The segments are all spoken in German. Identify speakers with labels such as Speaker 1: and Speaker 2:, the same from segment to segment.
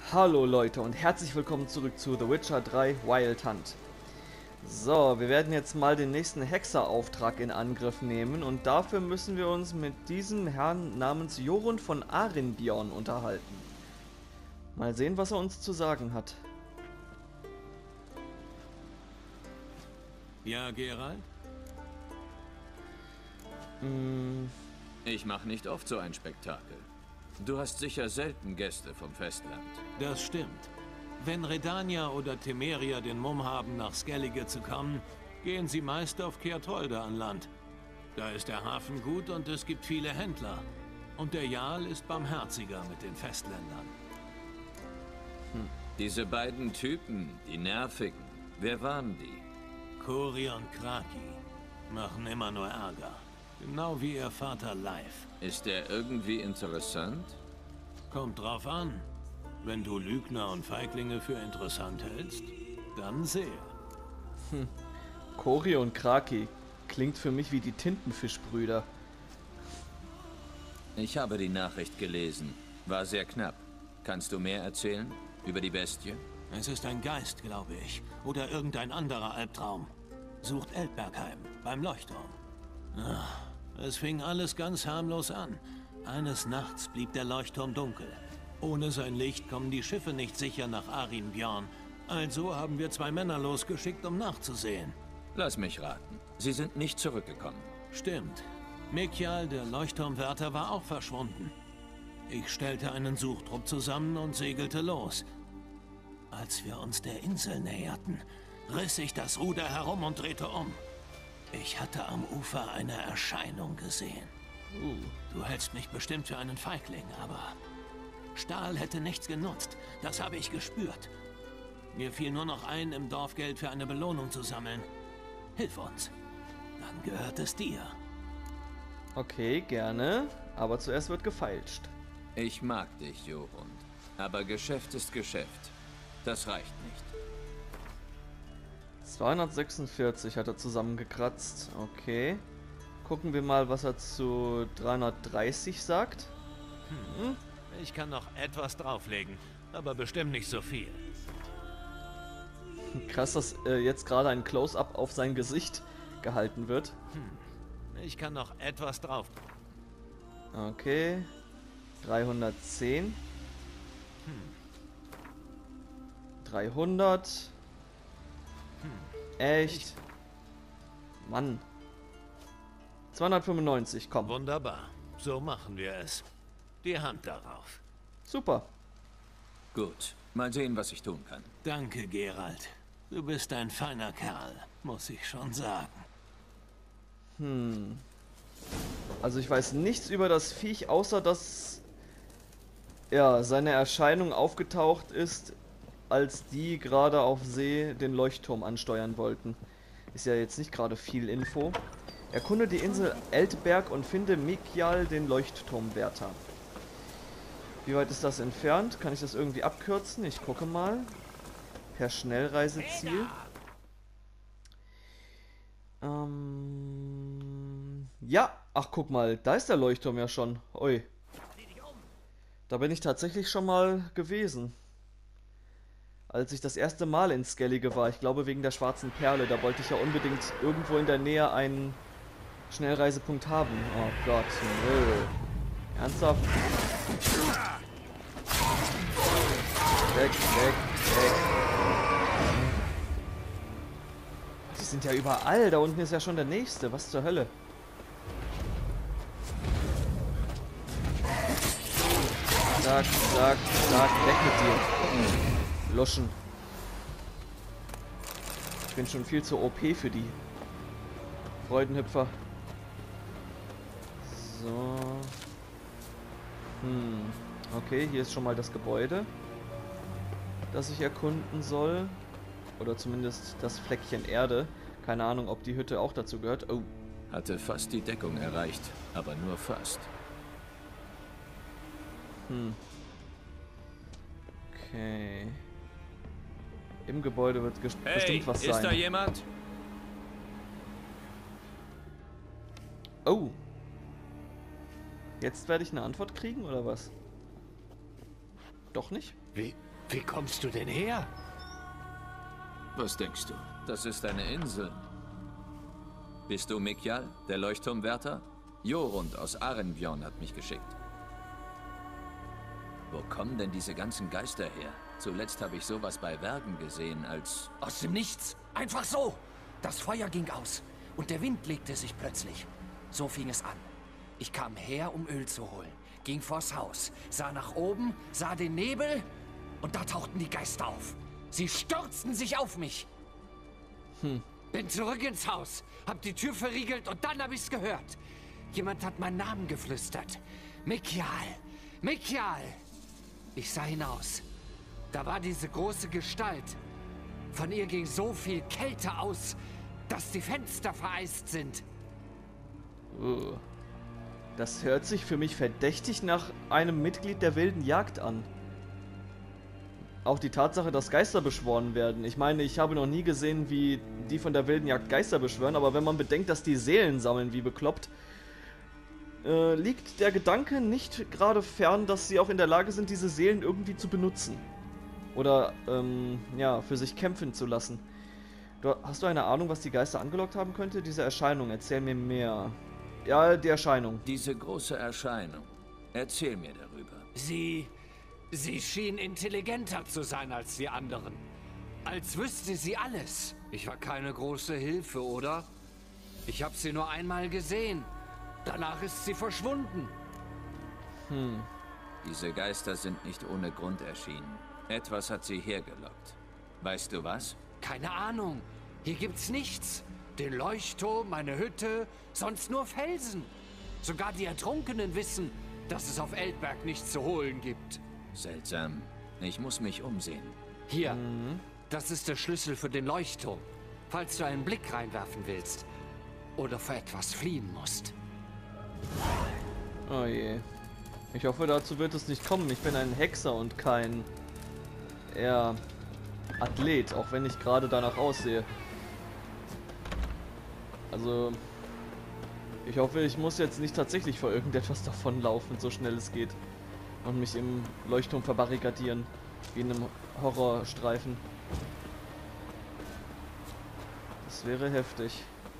Speaker 1: Hallo Leute und herzlich willkommen zurück zu The Witcher 3 Wild Hunt. So, wir werden jetzt mal den nächsten Hexerauftrag in Angriff nehmen und dafür müssen wir uns mit diesem Herrn namens Jorund von Arinbjorn unterhalten. Mal sehen, was er uns zu sagen hat.
Speaker 2: Ja, Geralt?
Speaker 3: Ich mache nicht oft so ein Spektakel. Du hast sicher selten Gäste vom Festland.
Speaker 2: Das stimmt. Wenn Redania oder Temeria den Mumm haben, nach Skellige zu kommen, gehen sie meist auf Kehrtolde an Land. Da ist der Hafen gut und es gibt viele Händler. Und der Jarl ist barmherziger mit den Festländern.
Speaker 3: Diese beiden Typen, die nervigen, wer waren die?
Speaker 2: Kori und Kraki machen immer nur Ärger. Genau wie ihr Vater Leif.
Speaker 3: Ist er irgendwie interessant?
Speaker 2: Kommt drauf an. Wenn du Lügner und Feiglinge für interessant hältst, dann sehr.
Speaker 1: Kori und Kraki klingt für mich wie die Tintenfischbrüder.
Speaker 3: Ich habe die Nachricht gelesen. War sehr knapp. Kannst du mehr erzählen? Über die Bestie?
Speaker 2: Es ist ein Geist, glaube ich. Oder irgendein anderer Albtraum. Sucht Eldbergheim, beim Leuchtturm. Es fing alles ganz harmlos an. Eines Nachts blieb der Leuchtturm dunkel. Ohne sein Licht kommen die Schiffe nicht sicher nach Arinbjorn. Also haben wir 2 Männer losgeschickt, um nachzusehen.
Speaker 3: Lass mich raten. Sie sind nicht zurückgekommen.
Speaker 2: Stimmt. Mikjal, der Leuchtturmwärter, war auch verschwunden. Ich stellte einen Suchtrupp zusammen und segelte los. Als wir uns der Insel näherten, riss ich das Ruder herum und drehte um. Ich hatte am Ufer eine Erscheinung gesehen. Du hältst mich bestimmt für einen Feigling, aber Stahl hätte nichts genutzt. Das habe ich gespürt. Mir fiel nur noch ein, im Dorf Geld für eine Belohnung zu sammeln. Hilf uns. Dann gehört es dir.
Speaker 1: Okay, gerne. Aber zuerst wird gefeilscht.
Speaker 3: Ich mag dich, Jorund. Aber Geschäft ist Geschäft. Das reicht nicht.
Speaker 1: 246 hat er zusammengekratzt. Okay. Gucken wir mal, was er zu 330 sagt.
Speaker 2: Ich kann noch etwas drauflegen, aber bestimmt nicht so viel.
Speaker 1: Krass, dass jetzt gerade ein Close-Up auf sein Gesicht gehalten wird.
Speaker 2: Ich kann noch etwas drauf.
Speaker 1: Okay. 310. 300. Echt? Mann. 295, komm.
Speaker 2: Wunderbar. So machen wir es. Die Hand darauf.
Speaker 1: Super.
Speaker 3: Gut. Mal sehen, was ich tun kann.
Speaker 2: Danke, Geralt. Du bist ein feiner Kerl, muss ich schon sagen.
Speaker 1: Also ich weiß nichts über das Viech, außer dass ja, seine Erscheinung aufgetaucht ist, als die gerade auf See den Leuchtturm ansteuern wollten. Ist ja jetzt nicht gerade viel Info. Erkunde die Insel Eldberg und finde Mikjal, den Leuchtturmwärter. Wie weit ist das entfernt? Kann ich das irgendwie abkürzen? Ich gucke mal. Per Schnellreiseziel. Ja, ach guck mal, da ist der Leuchtturm ja schon. Ui. Da bin ich tatsächlich schon mal gewesen. Als ich das erste Mal in Skellige war. Ich glaube wegen der schwarzen Perle. Da wollte ich ja unbedingt irgendwo in der Nähe einen Schnellreisepunkt haben. Oh Gott, nö. Ernsthaft? Weg, weg, weg. Die sind ja überall. Da unten ist ja schon der nächste. Was zur Hölle? Zack, zack, zack. Weg mit dir. Loschen. Ich bin schon viel zu OP für die Freudenhüpfer. So. Okay, hier ist schon mal das Gebäude, das ich erkunden soll. Oder zumindest das Fleckchen Erde. Keine Ahnung, ob die Hütte auch dazu gehört. Oh.
Speaker 3: Hatte fast die Deckung erreicht, aber nur fast.
Speaker 1: Okay. Im Gebäude wird
Speaker 3: Hey,
Speaker 1: bestimmt was sein.
Speaker 3: ist da jemand?
Speaker 1: Oh. Jetzt werde ich eine Antwort kriegen, oder was? Doch nicht?
Speaker 2: Wie? Wie kommst du denn her?
Speaker 3: Was denkst du? Das ist eine Insel. Bist du Mikjal, der Leuchtturmwärter? Jorund aus Arenbjorn hat mich geschickt. Wo kommen denn diese ganzen Geister her? Zuletzt habe ich sowas bei Wergen gesehen, als...
Speaker 4: Aus dem Nichts. Einfach so. Das Feuer ging aus und der Wind legte sich plötzlich. So fing es an. Ich kam her, um Öl zu holen, ging vors Haus, sah nach oben, sah den Nebel und da tauchten die Geister auf. Sie stürzten sich auf mich. Bin zurück ins Haus, hab die Tür verriegelt und dann hab ich's gehört. Jemand hat meinen Namen geflüstert. Mikjal! Mikjal! Ich sah hinaus. Da war diese große Gestalt. Von ihr ging so viel Kälte aus, dass die Fenster vereist sind.
Speaker 1: Das hört sich für mich verdächtig nach einem Mitglied der wilden Jagd an. Auch die Tatsache, dass Geister beschworen werden. Ich meine, ich habe noch nie gesehen, wie die von der wilden Jagd Geister beschwören, aber wenn man bedenkt, dass die Seelen sammeln wie bekloppt, liegt der Gedanke nicht gerade fern, dass sie auch in der Lage sind, diese Seelen irgendwie zu benutzen. Oder, ja, für sich kämpfen zu lassen. Hast du eine Ahnung, was die Geister angelockt haben könnte? Diese Erscheinung, erzähl mir mehr. Ja, die Erscheinung.
Speaker 3: Diese große Erscheinung. Erzähl mir darüber.
Speaker 4: Sie schien intelligenter zu sein als die anderen. Als wüsste sie alles. Ich war keine große Hilfe, oder? Ich habe sie nur einmal gesehen. Danach ist sie verschwunden.
Speaker 3: Diese Geister sind nicht ohne Grund erschienen. Etwas hat sie hergelockt. Weißt du was?
Speaker 4: Keine Ahnung. Hier gibt's nichts. Den Leuchtturm, meine Hütte, sonst nur Felsen. Sogar die Ertrunkenen wissen, dass es auf Eldberg nichts zu holen gibt.
Speaker 3: Seltsam. Ich muss mich umsehen.
Speaker 4: Hier, das ist der Schlüssel für den Leuchtturm. Falls du einen Blick reinwerfen willst oder vor etwas fliehen musst.
Speaker 1: Oh je. Ich hoffe, dazu wird es nicht kommen. Ich bin ein Hexer und kein... eher... Athlet, auch wenn ich gerade danach aussehe. Also... Ich hoffe, ich muss jetzt nicht tatsächlich vor irgendetwas davonlaufen, so schnell es geht. Und mich im Leuchtturm verbarrikadieren. Wie in einem Horrorstreifen. Das wäre heftig.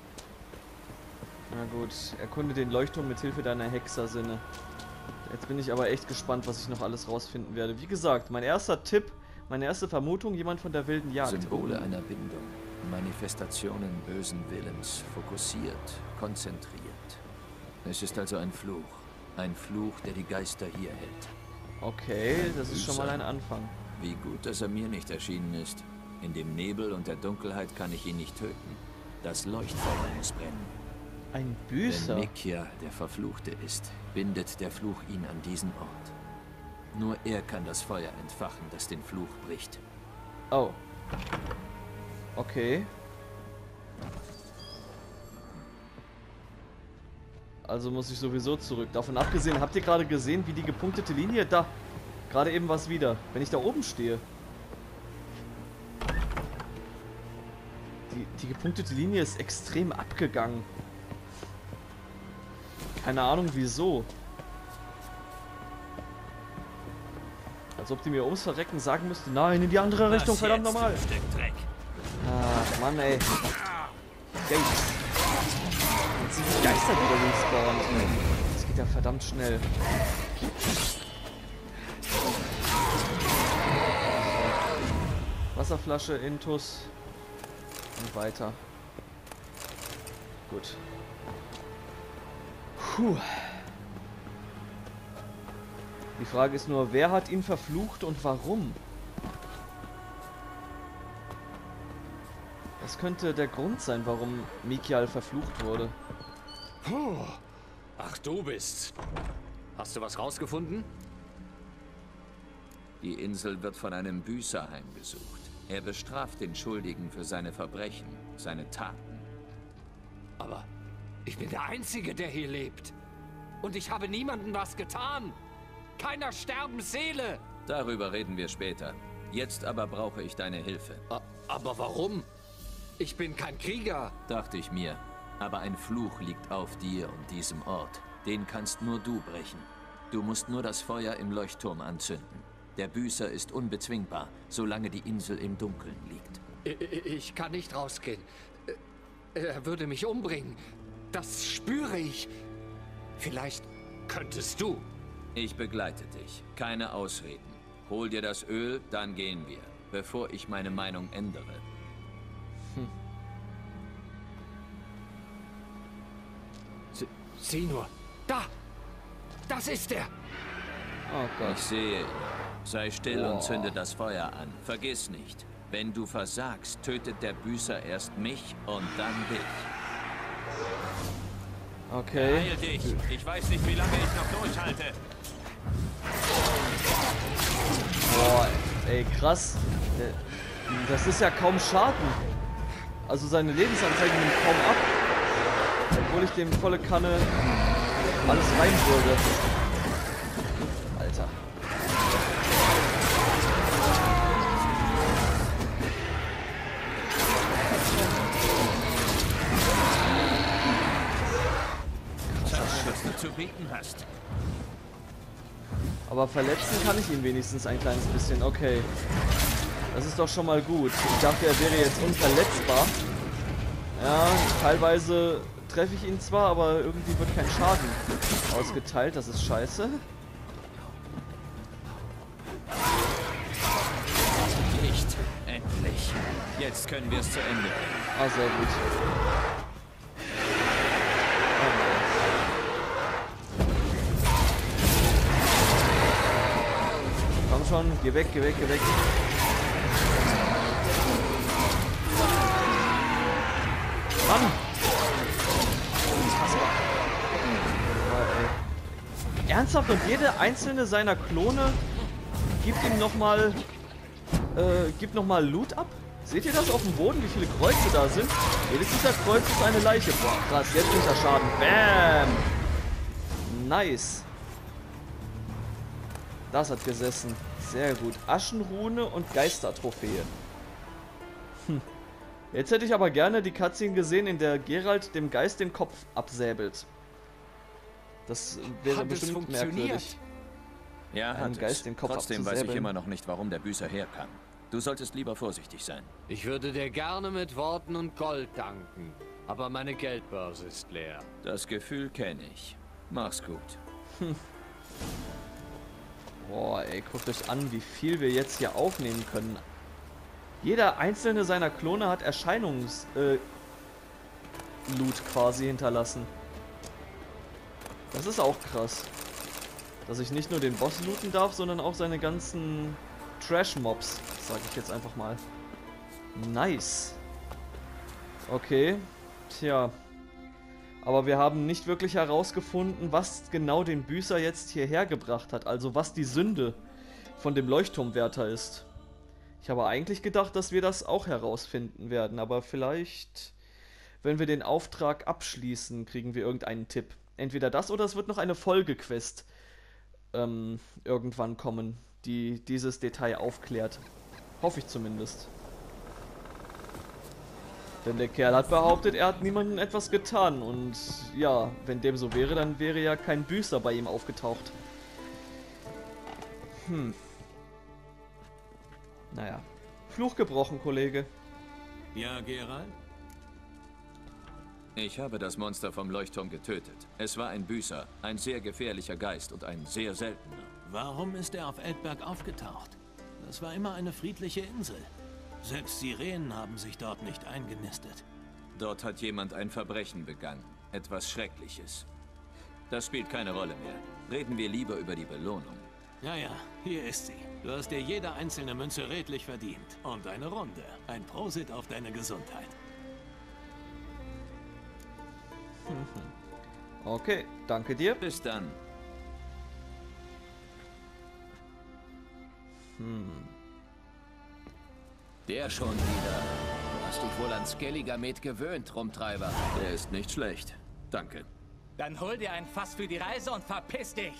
Speaker 1: Na gut, erkunde den Leuchtturm mit Hilfe deiner Hexersinne. Jetzt bin ich aber echt gespannt, was ich noch alles rausfinden werde. Wie gesagt, mein erster Tipp, meine erste Vermutung, jemand von der wilden Jagd.
Speaker 3: Symbole einer Bindung. Manifestationen bösen Willens. Fokussiert. Konzentriert. Es ist also ein Fluch. Ein Fluch, der die Geister hier hält.
Speaker 1: Okay, das ist schon mal ein Anfang.
Speaker 3: Wie gut, dass er mir nicht erschienen ist. In dem Nebel und der Dunkelheit kann ich ihn nicht töten. Das Leuchtfeuer muss brennen.
Speaker 1: Ein Büßer.
Speaker 3: Wenn Mikjal der Verfluchte ist, bindet der Fluch ihn an diesen Ort. Nur er kann das Feuer entfachen, das den Fluch bricht.
Speaker 1: Oh. Okay. Also muss ich sowieso zurück. Davon abgesehen, habt ihr gerade gesehen, wie die gepunktete Linie da... Gerade eben was wieder. Wenn ich da oben stehe. Die gepunktete Linie ist extrem abgegangen. Keine Ahnung wieso. Als ob die mir ums Verrecken sagen müsste, nein, in die andere Richtung, verdammt nochmal. Ach, Mann, ey. Gates. Jetzt sind die Geister wieder respawned. Das geht ja verdammt schnell. Wasserflasche, Intus. Und weiter. Gut. Puh. Die Frage ist nur, wer hat ihn verflucht und warum? Das könnte der Grund sein, warum Mikjal verflucht wurde.
Speaker 4: Puh. Ach, du bist's. Hast du was rausgefunden?
Speaker 3: Die Insel wird von einem Büßer heimgesucht. Er bestraft den Schuldigen für seine Verbrechen, seine Taten.
Speaker 4: Aber ich bin der Einzige, der hier lebt. Und ich habe niemandem was getan. Keiner Sterbensseele.
Speaker 3: Darüber reden wir später. Jetzt aber brauche ich deine Hilfe.
Speaker 4: Aber warum? Ich bin kein Krieger.
Speaker 3: Dachte ich mir. Aber ein Fluch liegt auf dir und diesem Ort. Den kannst nur du brechen. Du musst nur das Feuer im Leuchtturm anzünden. Der Büßer ist unbezwingbar, solange die Insel im Dunkeln liegt.
Speaker 4: Ich kann nicht rausgehen. Er würde mich umbringen. Das spüre ich. Vielleicht könntest du.
Speaker 3: Ich begleite dich. Keine Ausreden. Hol dir das Öl, dann gehen wir, bevor ich meine Meinung ändere.
Speaker 4: Sieh nur. Da! Das ist er!
Speaker 1: Oh Gott.
Speaker 3: Ich sehe ihn. Sei still
Speaker 1: Boah.
Speaker 3: und zünde das Feuer an. Vergiss nicht, wenn du versagst, tötet der Büßer erst mich und dann dich.
Speaker 1: Okay.
Speaker 2: Heil dich! Ich weiß nicht, wie lange ich noch durchhalte.
Speaker 1: Boah, ey, krass. Das ist ja kaum Schaden. Also seine Lebensanzeige nimmt kaum ab. Obwohl ich dem volle Kanne alles reinwürge. Alter.
Speaker 2: Was du zu bieten hast.
Speaker 1: Aber verletzen kann ich ihn wenigstens ein kleines bisschen. Okay. Das ist doch schon mal gut. Ich dachte, er wäre jetzt unverletzbar. Ja, teilweise treffe ich ihn zwar, aber irgendwie wird kein Schaden ausgeteilt. Das ist scheiße.
Speaker 3: Nicht. Endlich. Jetzt können wir es zu Ende bringen.
Speaker 1: Ah, sehr gut. Komm schon, geh weg, geh weg, geh weg. Mann! Unfassbar. Oh, ey. Ernsthaft? Und jede einzelne seiner Klone gibt ihm nochmal Loot ab? Seht ihr das auf dem Boden, wie viele Kreuze da sind? Jedes dieser Kreuz ist eine Leiche. Boah, krass, jetzt nimmt er Schaden. Bam! Nice. Das hat gesessen. Sehr gut. Aschenrune und Geistertrophäe. Jetzt hätte ich aber gerne die Cutscene gesehen, in der Geralt dem Geist den Kopf absäbelt. Das wäre
Speaker 4: Hat es
Speaker 1: bestimmt
Speaker 4: funktioniert?
Speaker 1: merkwürdig.
Speaker 3: Ja,
Speaker 1: Einem
Speaker 3: hat
Speaker 1: Geist
Speaker 3: es.
Speaker 1: den Kopf
Speaker 3: Trotzdem weiß ich
Speaker 1: abzusäbeln.
Speaker 3: immer noch nicht, warum der Büßer herkam. Du solltest lieber vorsichtig sein.
Speaker 5: Ich würde dir gerne mit Worten und Gold danken, aber meine Geldbörse ist leer.
Speaker 3: Das Gefühl kenne ich. Mach's gut.
Speaker 1: Boah, ey, guckt euch an, wie viel wir jetzt hier aufnehmen können. Jeder einzelne seiner Klone hat Loot quasi hinterlassen. Das ist auch krass. Dass ich nicht nur den Boss looten darf, sondern auch seine ganzen Trash-Mobs, sage ich jetzt einfach mal. Nice. Okay. Tja. Aber wir haben nicht wirklich herausgefunden, was genau den Büßer jetzt hierher gebracht hat. Also was die Sünde von dem Leuchtturmwärter ist. Ich habe eigentlich gedacht, dass wir das auch herausfinden werden. Aber vielleicht, wenn wir den Auftrag abschließen, kriegen wir irgendeinen Tipp. Entweder das oder es wird noch eine Folgequest irgendwann kommen, die dieses Detail aufklärt. Hoffe ich zumindest. Denn der Kerl hat behauptet, er hat niemandem etwas getan. Und ja, wenn dem so wäre, dann wäre ja kein Büßer bei ihm aufgetaucht. Naja. Fluch gebrochen, Kollege.
Speaker 2: Ja, Geralt?
Speaker 3: Ich habe das Monster vom Leuchtturm getötet. Es war ein Büßer, ein sehr gefährlicher Geist und ein sehr seltener.
Speaker 2: Warum ist er auf Eldberg aufgetaucht? Das war immer eine friedliche Insel. Selbst Sirenen haben sich dort nicht eingenistet.
Speaker 3: Dort hat jemand ein Verbrechen begangen. Etwas Schreckliches. Das spielt keine Rolle mehr. Reden wir lieber über die Belohnung.
Speaker 2: Ja, ja, hier ist sie. Du hast dir jede einzelne Münze redlich verdient. Und eine Runde. Ein Prosit auf deine Gesundheit.
Speaker 1: Okay, danke dir.
Speaker 3: Bis dann.
Speaker 5: Der schon wieder. Du hast dich wohl an Skelligamet gewöhnt, Rumtreiber.
Speaker 3: Der ist nicht schlecht. Danke.
Speaker 6: Dann hol dir ein Fass für die Reise und verpiss dich.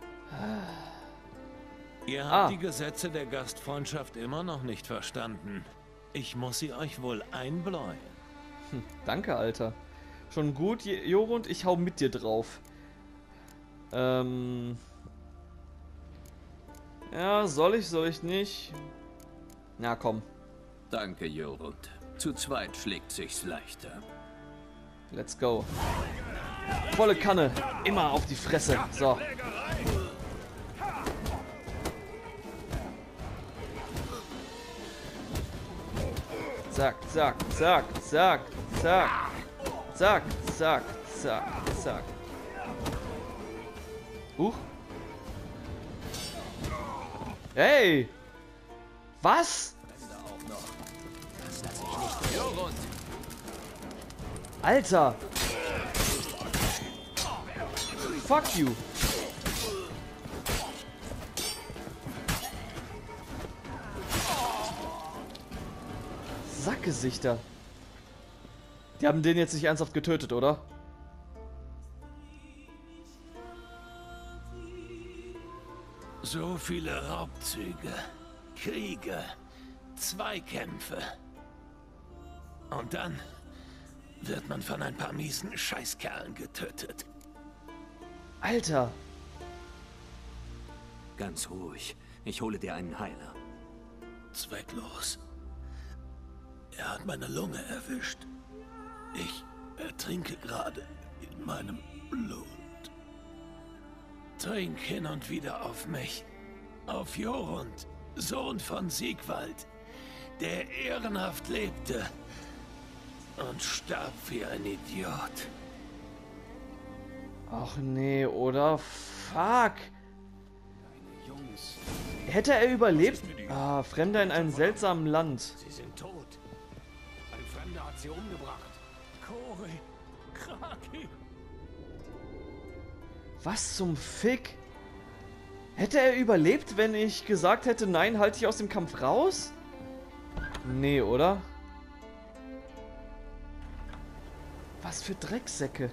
Speaker 2: Ihr habt die Gesetze der Gastfreundschaft immer noch nicht verstanden. Ich muss sie euch wohl einbläuen.
Speaker 1: Danke, Alter. Schon gut, Jorund, ich hau mit dir drauf. Ja, soll ich nicht? Na komm.
Speaker 3: Danke, Jorund. Zu zweit schlägt sich's leichter.
Speaker 1: Let's go. Volle Kanne. Immer auf die Fresse. So. Zack, zack, zack, zack, zack. Zack, zack, zack, zack. Hey! Was? Alter! Fuck you! Sackgesichter! Die haben den jetzt nicht ernsthaft getötet, oder?
Speaker 2: So viele Raubzüge, Kriege, Zweikämpfe. Und dann wird man von ein paar miesen Scheißkerlen getötet.
Speaker 1: Alter!
Speaker 3: Ganz ruhig. Ich hole dir einen Heiler.
Speaker 2: Zwecklos. Er hat meine Lunge erwischt. Ich ertrinke gerade in meinem Blut. Trink hin und wieder auf mich. Auf Jorund, Sohn von Siegwald, der ehrenhaft lebte und starb wie ein Idiot.
Speaker 1: Ach nee, oder? Fuck! Hätte er überlebt? Ah, Fremder in einem seltsamen Land.
Speaker 2: Sie sind tot. Ein Fremder hat sie umgebracht. Kori, Kraki.
Speaker 1: Was zum Fick? Hätte er überlebt, wenn ich gesagt hätte, nein, halte ich aus dem Kampf raus? Nee, oder? Was für Drecksäcke.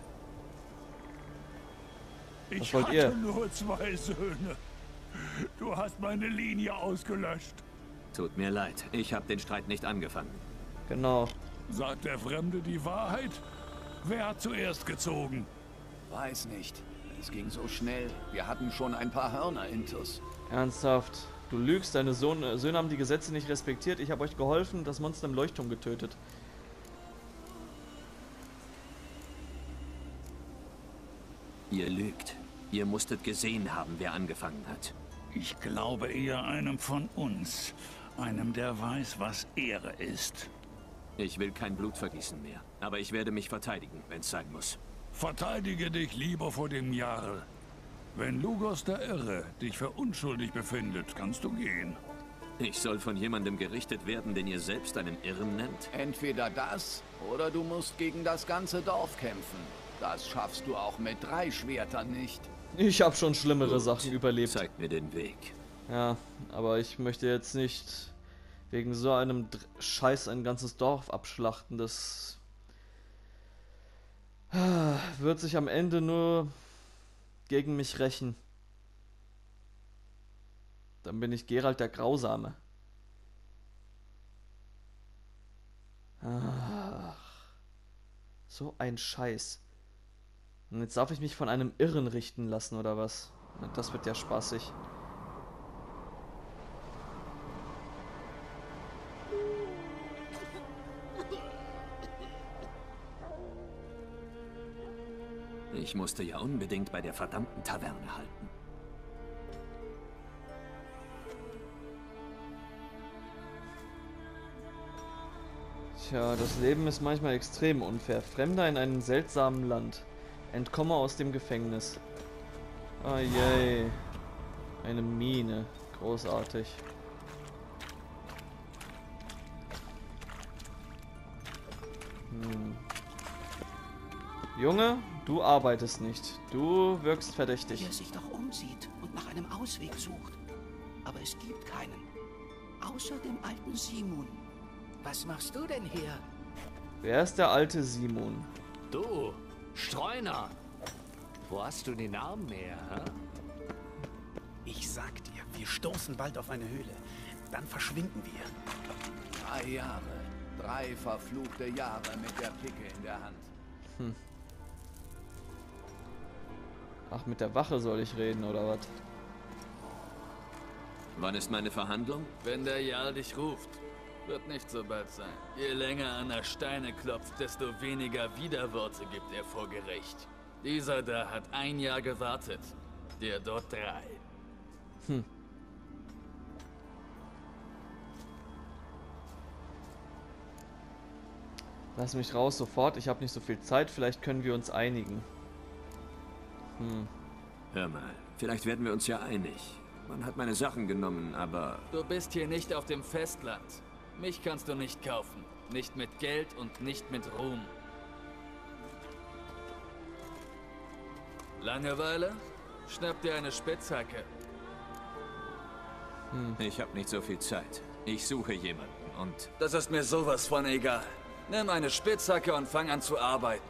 Speaker 7: Ich
Speaker 1: wollt
Speaker 7: hatte
Speaker 1: ihr?
Speaker 7: nur 2 Söhne. Du hast meine Linie ausgelöscht.
Speaker 3: Tut mir leid. Ich habe den Streit nicht angefangen.
Speaker 1: Genau.
Speaker 7: Sagt der Fremde die Wahrheit? Wer hat zuerst gezogen?
Speaker 8: Weiß nicht. Es ging so schnell. Wir hatten schon ein paar Hörner intus.
Speaker 1: Ernsthaft. Du lügst, deine Söhne haben die Gesetze nicht respektiert. Ich habe euch geholfen, das Monster im Leuchtturm getötet.
Speaker 3: Ihr lügt. Ihr musstet gesehen haben, wer angefangen hat.
Speaker 7: Ich glaube eher einem von uns. Einem, der weiß, was Ehre ist.
Speaker 3: Ich will kein Blutvergießen mehr. Aber ich werde mich verteidigen, wenn es sein muss.
Speaker 7: Verteidige dich lieber vor dem Jarl. Wenn Lugos der Irre dich für unschuldig befindet, kannst du gehen.
Speaker 3: Ich soll von jemandem gerichtet werden, den ihr selbst einen Irren nennt?
Speaker 8: Entweder das, oder du musst gegen das ganze Dorf kämpfen. Das schaffst du auch mit 3 Schwertern nicht.
Speaker 1: Ich habe schon schlimmere
Speaker 3: Gut.
Speaker 1: Sachen überlebt.
Speaker 3: Zeig mir den Weg.
Speaker 1: Ja, aber ich möchte jetzt nicht wegen so einem Scheiß ein ganzes Dorf abschlachten. Das wird sich am Ende nur gegen mich rächen. Dann bin ich Geralt der Grausame. Ach, so ein Scheiß. Und jetzt darf ich mich von einem Irren richten lassen, oder was? Das wird ja spaßig.
Speaker 3: Ich musste ja unbedingt bei der verdammten Taverne halten.
Speaker 1: Tja, das Leben ist manchmal extrem unfair. Fremder in einem seltsamen Land. Entkomme aus dem Gefängnis. Oh je. Eine Mine. Großartig. Junge, du arbeitest nicht. Du wirkst verdächtig.
Speaker 9: Wie er sich doch umsieht und nach einem Ausweg sucht. Aber es gibt keinen. Außer dem alten Simon. Was machst du denn hier?
Speaker 1: Wer ist der alte Simon?
Speaker 5: Du, Streuner. Wo hast du den Arm her, hä?
Speaker 9: Ich sag dir, wir stoßen bald auf eine Höhle. Dann verschwinden wir.
Speaker 8: 3 Jahre. 3 verfluchte Jahre mit der Picke in der Hand.
Speaker 1: Ach, mit der Wache soll ich reden, oder was?
Speaker 3: Wann ist meine Verhandlung?
Speaker 10: Wenn der Jarl dich ruft. Wird nicht so bald sein. Je länger an der Steine klopft, desto weniger Widerworte gibt er vor Gericht. Dieser da hat 1 Jahr gewartet. Der dort 3.
Speaker 1: Lass mich raus sofort, ich habe nicht so viel Zeit, vielleicht können wir uns einigen.
Speaker 3: Hör mal, vielleicht werden wir uns ja einig. Man hat meine Sachen genommen, aber...
Speaker 10: Du bist hier nicht auf dem Festland. Mich kannst du nicht kaufen. Nicht mit Geld und nicht mit Ruhm. Langeweile? Schnapp dir eine Spitzhacke.
Speaker 3: Ich habe nicht so viel Zeit. Ich suche jemanden und...
Speaker 10: Das ist mir sowas von egal. Nimm eine Spitzhacke und fang an zu arbeiten.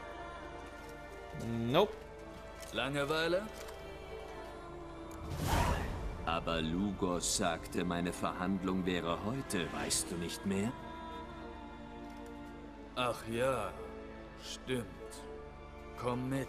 Speaker 1: Nope.
Speaker 10: Langeweile?
Speaker 3: Aber Lugos sagte, meine Verhandlung wäre heute, weißt du nicht mehr?
Speaker 10: Ach ja, stimmt. Komm mit.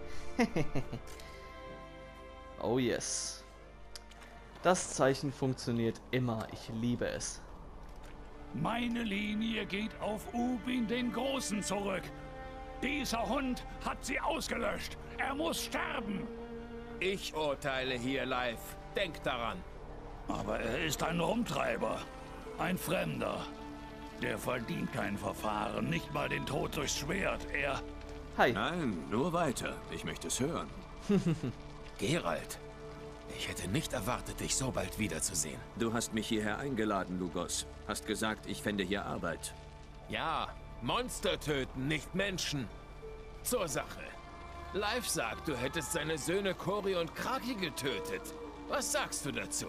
Speaker 1: Oh yes. Das Zeichen funktioniert immer, ich liebe es.
Speaker 7: Meine Linie geht auf Ubin den Großen zurück. Dieser Hund hat sie ausgelöscht. Er muss sterben.
Speaker 11: Ich urteile hier live. Denk daran.
Speaker 7: Aber er ist ein Rumtreiber. Ein Fremder. Der verdient kein Verfahren, nicht mal den Tod durchs Schwert. Er...
Speaker 1: Hi.
Speaker 3: Nein, nur weiter. Ich möchte es hören.
Speaker 11: Geralt, ich hätte nicht erwartet, dich so bald wiederzusehen.
Speaker 3: Du hast mich hierher eingeladen, Lugos. Hast gesagt, ich fände hier Arbeit.
Speaker 11: Ja, Monster töten, nicht Menschen. Zur Sache. Live sagt, du hättest seine Söhne Cori und Kraki getötet. Was sagst du dazu?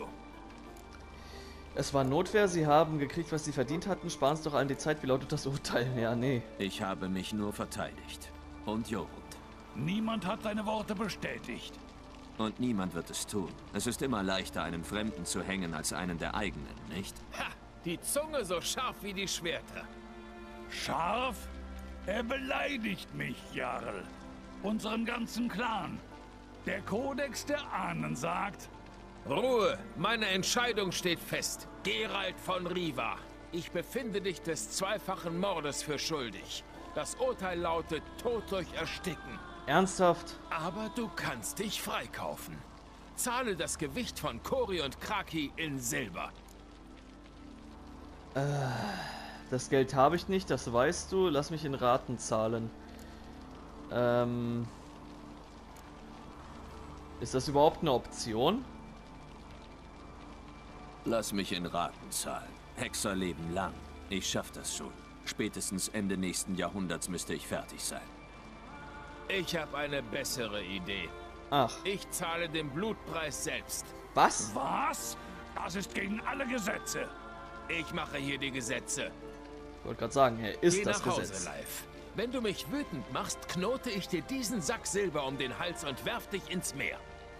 Speaker 1: Es war Notwehr, sie haben gekriegt, was sie verdient hatten. Sparen Sie doch allen die Zeit. Wie lautet das Urteil? Ja, nee.
Speaker 3: Ich habe mich nur verteidigt. Und Jorund.
Speaker 7: Niemand hat seine Worte bestätigt.
Speaker 3: Und niemand wird es tun. Es ist immer leichter, einen Fremden zu hängen, als einen der eigenen, nicht?
Speaker 11: Ha! Die Zunge so scharf wie die Schwerter.
Speaker 7: Scharf? Er beleidigt mich, Jarl. Unseren ganzen Clan. Der Kodex der Ahnen sagt...
Speaker 11: Ruhe! Meine Entscheidung steht fest. Geralt von Riva. Ich befinde dich des 2-fachen Mordes für schuldig. Das Urteil lautet Tod durch Ersticken.
Speaker 1: Ernsthaft?
Speaker 11: Aber du kannst dich freikaufen. Zahle das Gewicht von Cori und Kraki in Silber.
Speaker 1: Das Geld habe ich nicht, das weißt du. Lass mich in Raten zahlen. Ist das überhaupt eine Option?
Speaker 3: Lass mich in Raten zahlen. Hexer leben lang. Ich schaff das schon. Spätestens Ende nächsten Jahrhunderts müsste ich fertig sein.
Speaker 11: Ich habe eine bessere Idee.
Speaker 1: Ach.
Speaker 11: Ich zahle den Blutpreis selbst.
Speaker 1: Was?
Speaker 7: Was? Das ist gegen alle Gesetze.
Speaker 11: Ich mache hier die Gesetze.
Speaker 1: Ich wollte gerade sagen, er ist
Speaker 11: Geh
Speaker 1: das
Speaker 11: nach
Speaker 1: Gesetz.
Speaker 11: Hause, Live. Wenn du mich wütend machst, knote ich dir diesen Sack Silber um den Hals und werf dich ins Meer.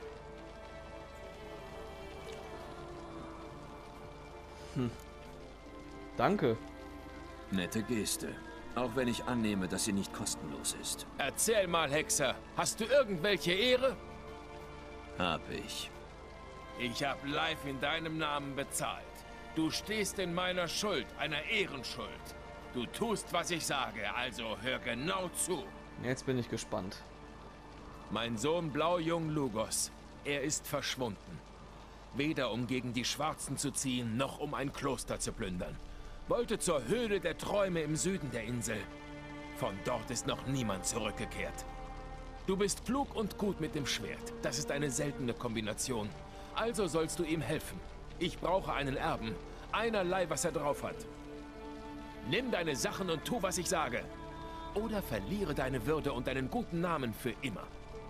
Speaker 1: Danke.
Speaker 3: Nette Geste. Auch wenn ich annehme, dass sie nicht kostenlos ist.
Speaker 11: Erzähl mal, Hexer. Hast du irgendwelche Ehre?
Speaker 3: Hab ich.
Speaker 11: Ich hab Live in deinem Namen bezahlt. Du stehst in meiner Schuld, einer Ehrenschuld. Du tust, was ich sage, also hör genau zu.
Speaker 1: Jetzt bin ich gespannt.
Speaker 11: Mein Sohn Blaujung Lugos, er ist verschwunden. Weder um gegen die Schwarzen zu ziehen, noch um ein Kloster zu plündern. Wollte zur Höhle der Träume im Süden der Insel. Von dort ist noch niemand zurückgekehrt. Du bist klug und gut mit dem Schwert. Das ist eine seltene Kombination. Also sollst du ihm helfen. Ich brauche einen Erben. Einerlei, was er drauf hat. Nimm deine Sachen und tu, was ich sage. Oder verliere deine Würde und deinen guten Namen für immer.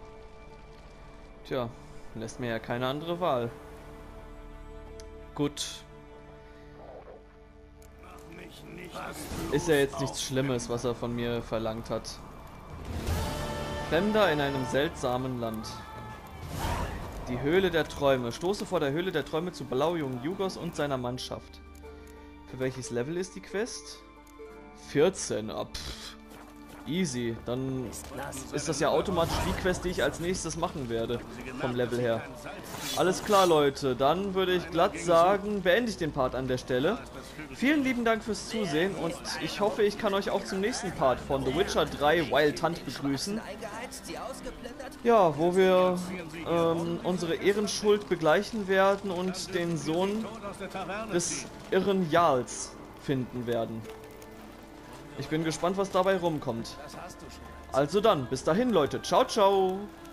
Speaker 1: Tja, lässt mir ja keine andere Wahl. Gut. Ist ja jetzt nichts Schlimmes, was er von mir verlangt hat. Fremder in einem seltsamen Land. Die Höhle der Träume. Stoße vor der Höhle der Träume zu Blaujung Lugos und seiner Mannschaft. Für welches Level ist die Quest? 14. Oh, Easy. Dann ist das ja automatisch die Quest, die ich als nächstes machen werde. Vom Level her. Alles klar, Leute. Dann würde ich glatt sagen, beende ich den Part an der Stelle. Vielen lieben Dank fürs Zusehen und ich hoffe, ich kann euch auch zum nächsten Part von The Witcher 3 Wild Hunt begrüßen. Ja, wo wir unsere Ehrenschuld begleichen werden und den Sohn des irren Jarls finden werden. Ich bin gespannt, was dabei rumkommt. Also dann, bis dahin, Leute. Ciao, ciao.